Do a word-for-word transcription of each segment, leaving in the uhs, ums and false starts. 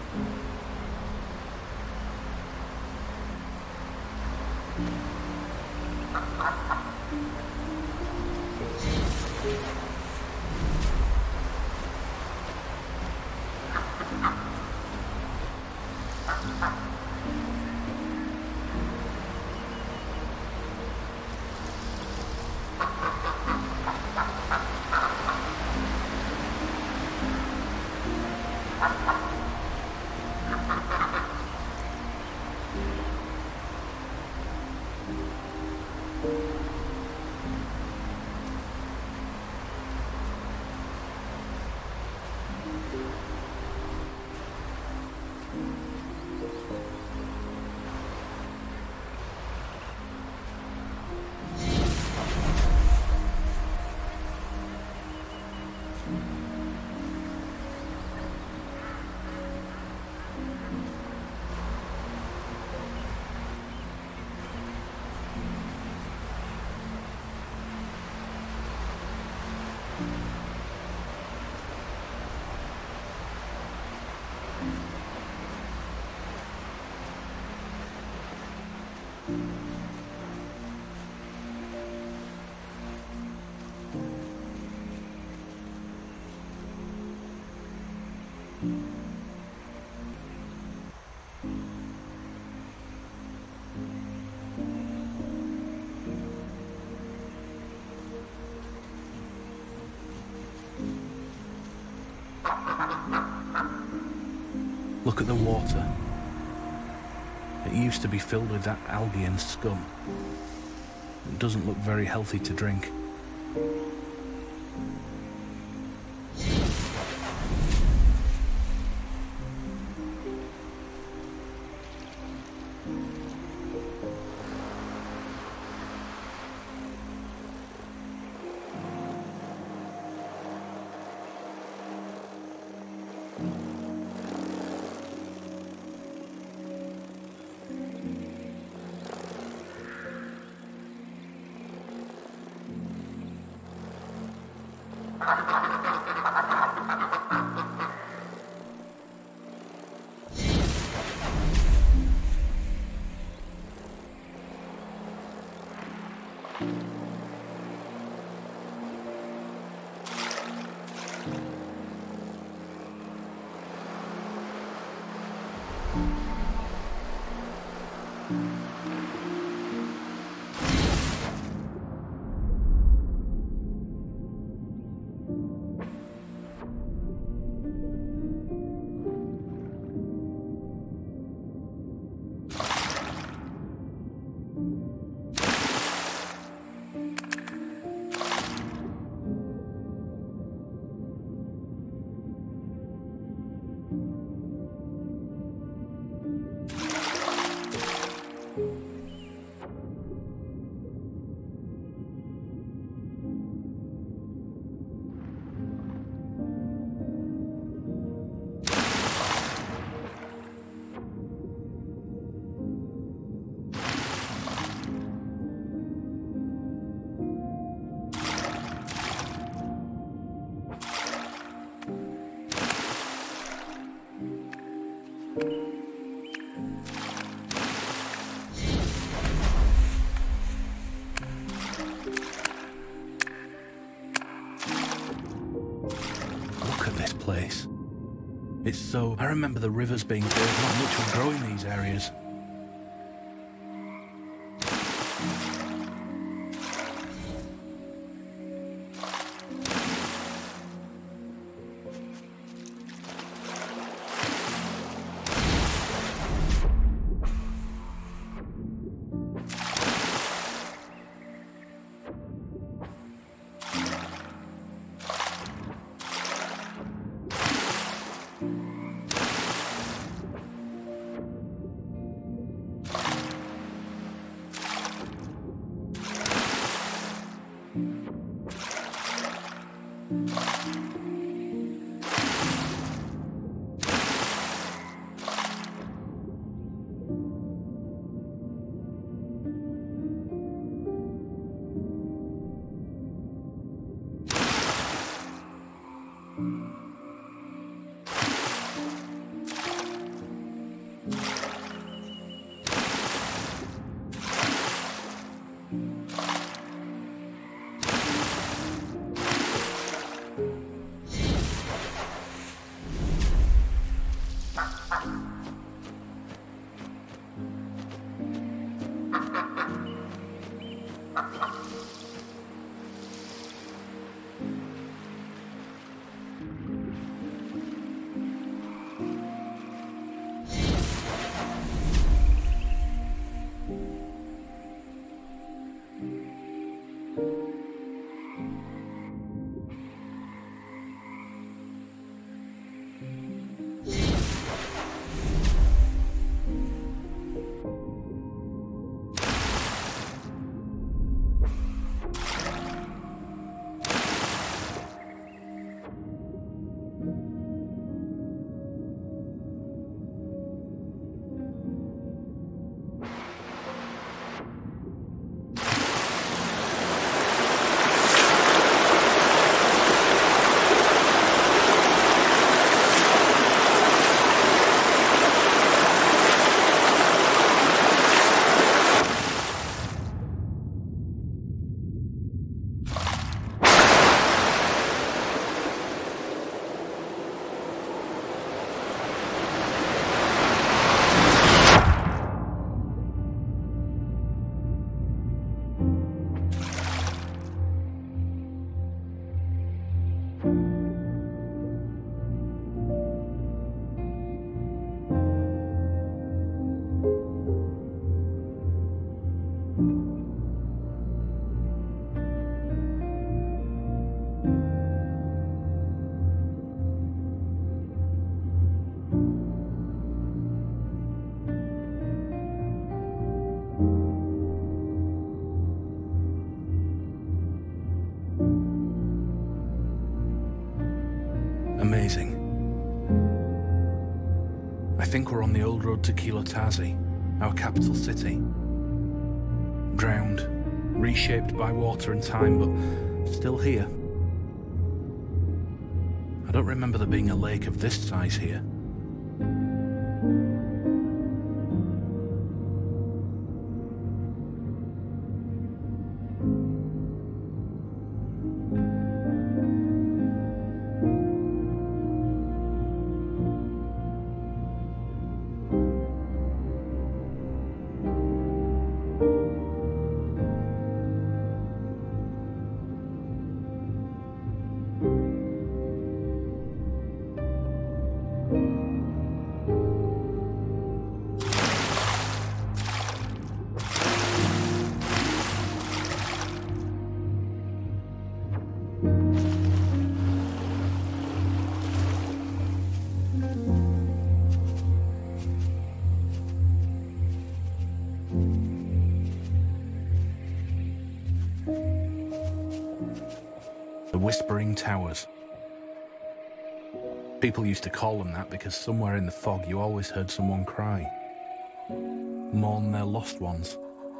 Look at the water. It used to be filled with that algae and scum. It doesn't look very healthy to drink. Place. It's so... I remember the rivers being built, not much would grow in these areas. Amazing. I think we're on the old road to Kilotazi, our capital city. Drowned, reshaped by water and time, but still here. I don't remember there being a lake of this size here. The Whispering Towers. People used to call them that because somewhere in the fog you always heard someone cry, mourn their lost ones.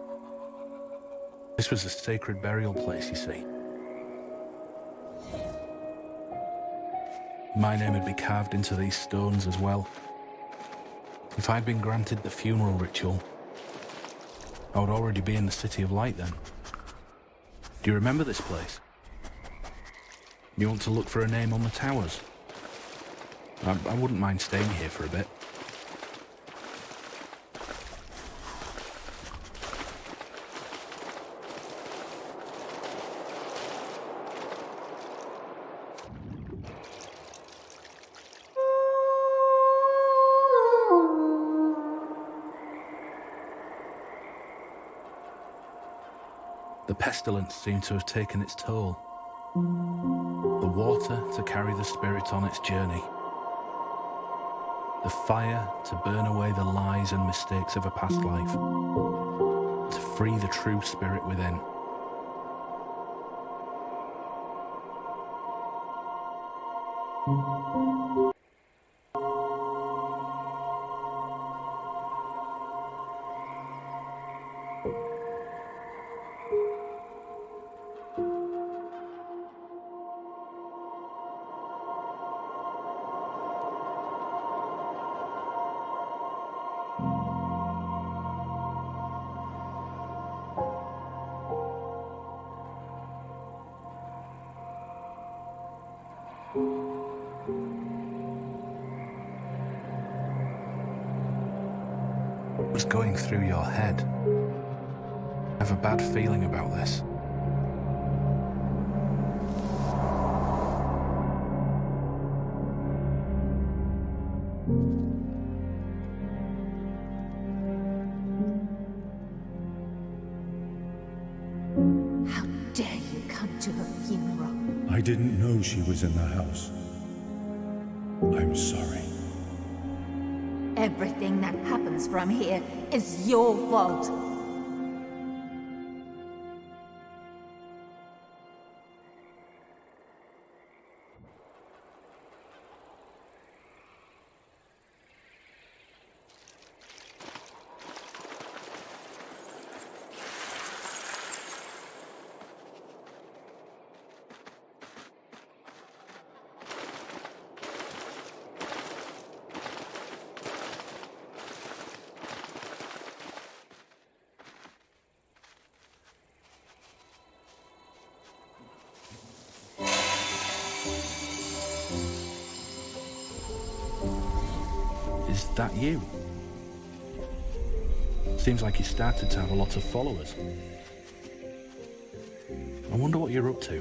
This was a sacred burial place, you see. My name would be carved into these stones as well. If I'd been granted the funeral ritual, I would already be in the City of Light then. Do you remember this place? You want to look for a name on the towers? I, I wouldn't mind staying here for a bit. The pestilence seemed to have taken its toll. The water to carry the spirit on its journey. The fire to burn away the lies and mistakes of a past life. To free the true spirit within. What's going through your head? I have a bad feeling about this. How dare you come to her funeral? I didn't know she was in the house. I'm sorry. Everything that happens from here is your fault. Is that you? Seems like you started to have a lot of followers. I wonder what you're up to.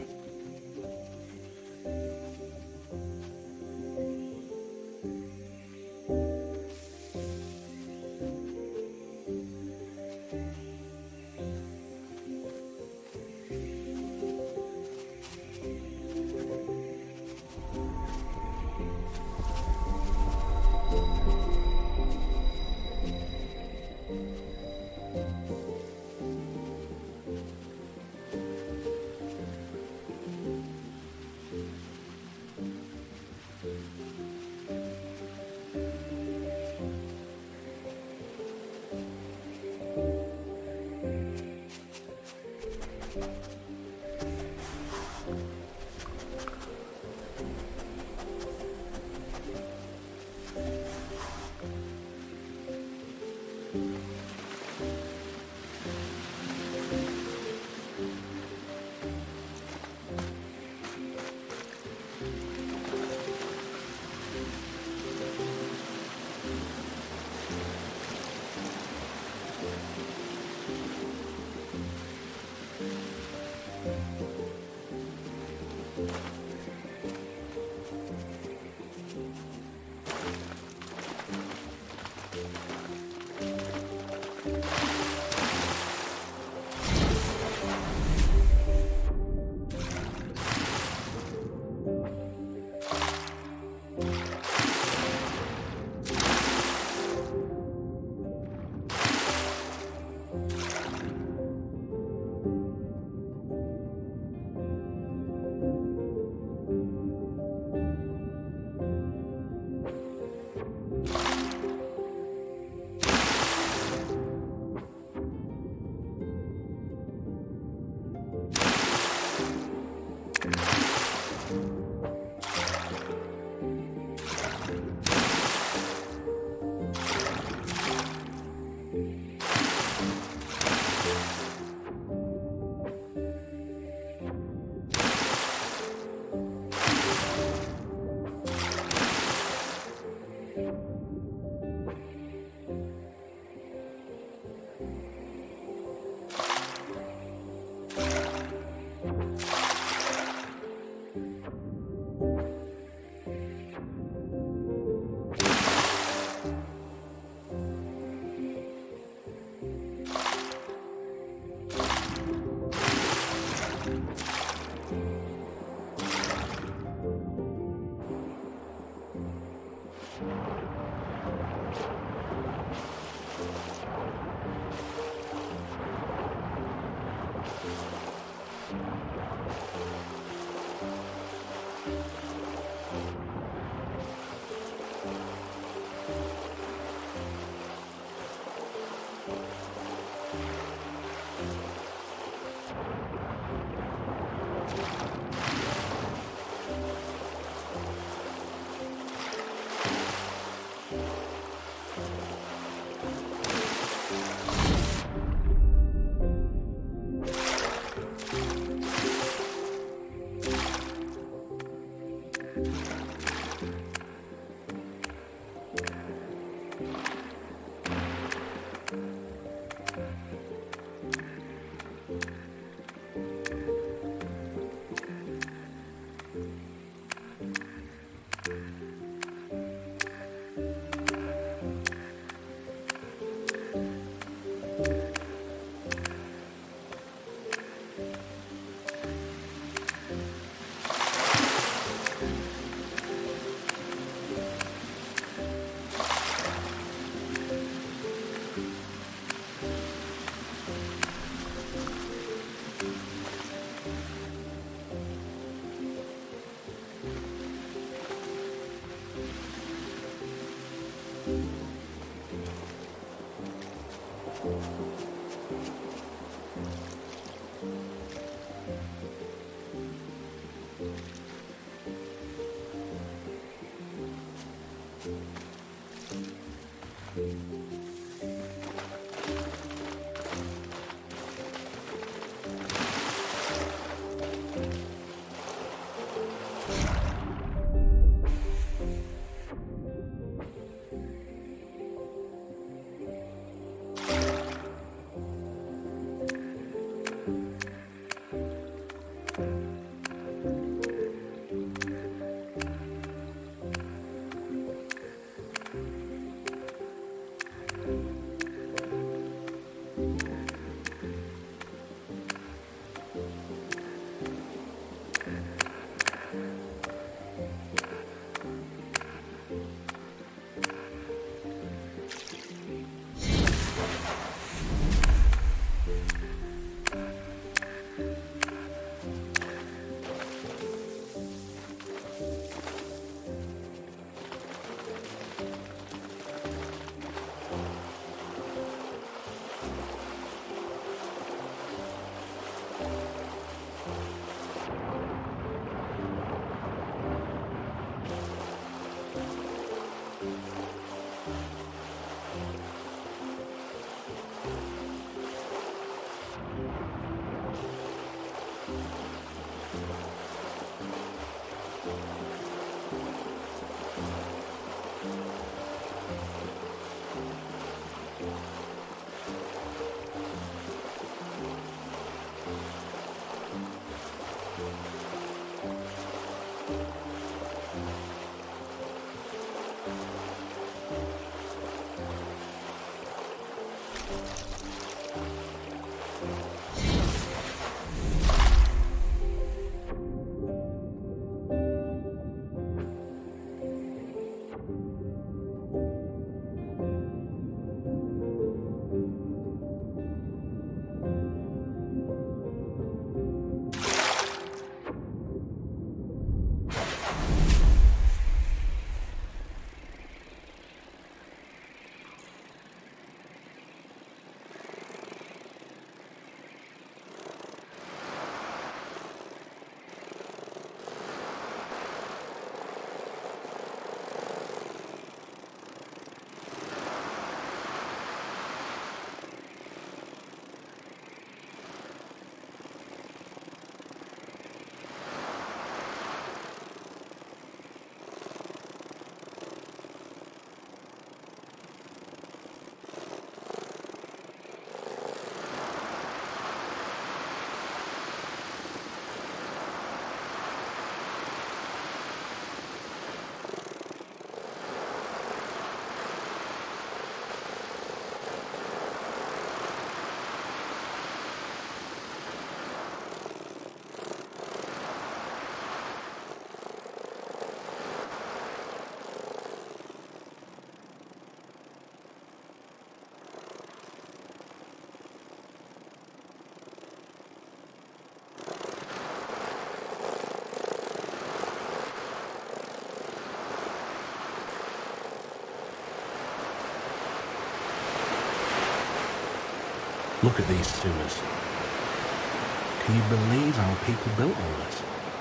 Look at these sewers. Can you believe how people built all this?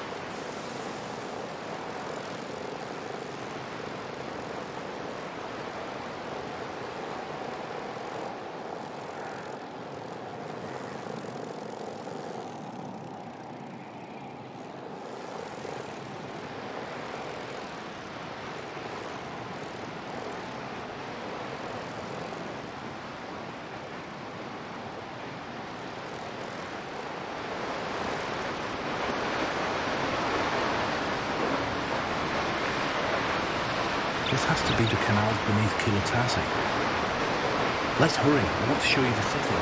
This has to be the canals beneath Kilotasi. Let's hurry, I want to show you the city.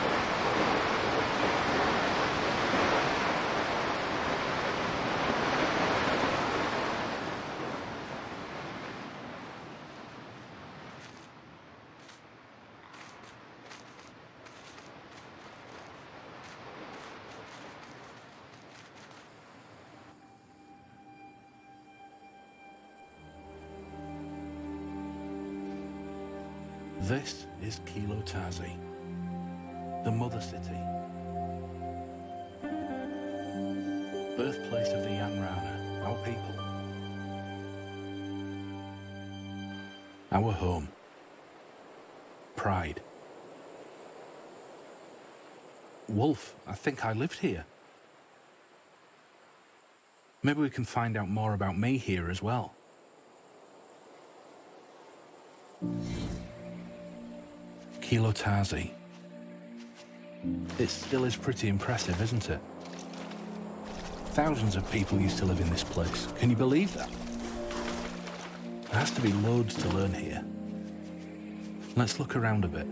This is Kilotasi, the mother city, birthplace of the Yanrana, our people, our home, pride. Wolf, I think I lived here. Maybe we can find out more about me here as well. Kilotasi. It still is pretty impressive, isn't it? Thousands of people used to live in this place. Can you believe that? There has to be loads to learn here. Let's look around a bit.